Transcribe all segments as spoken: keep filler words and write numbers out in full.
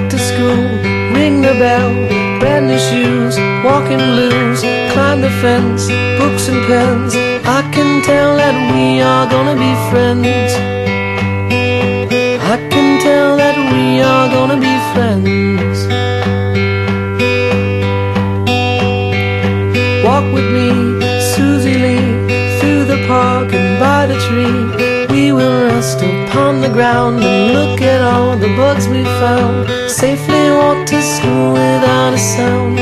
back to school, ring the bell, brand new shoes, walking blues, climb the fence, books and pens. I can tell that we are gonna be friends. I can tell that we are gonna be friends. Walk with me, Susie Lee, through the park and by the tree. We will rest upon the ground and look at all the bugs we found. Safely walk to school without a sound.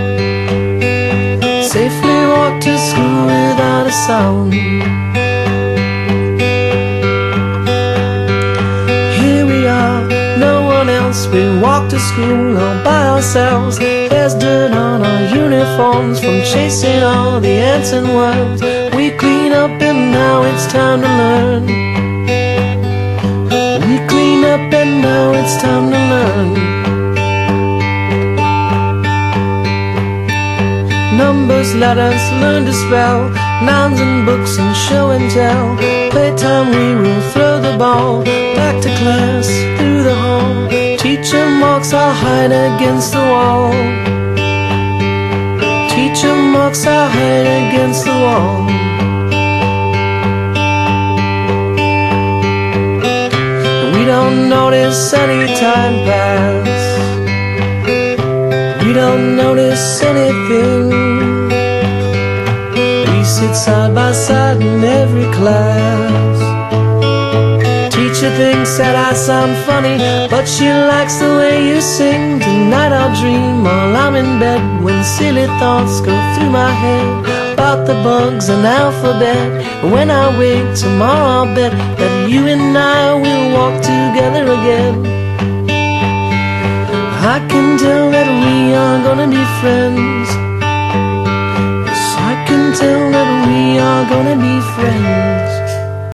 Safely walk to school without a sound. Here we are, no one else. We walk to school all by ourselves. There's dirt on our uniforms from chasing all the ants and worms. We clean up and now it's time to learn. We clean up and now it's time to learn. Numbers, letters, learn to spell, nouns and books and show and tell. Playtime we will throw the ball, back to class, through the hall. Teacher marks our hide against the wall. Teacher marks our hide against the wall. We don't notice any time pass. We don't notice anything. We sit side by side in every class. Teacher thinks that I sound funny, but she likes the way you sing. Tonight I'll dream while I'm in bed, when silly thoughts go through my head about the bugs and alphabet. And when I wake tomorrow I'll bet that you and I will walk together again. I can tell that we are gonna be friends.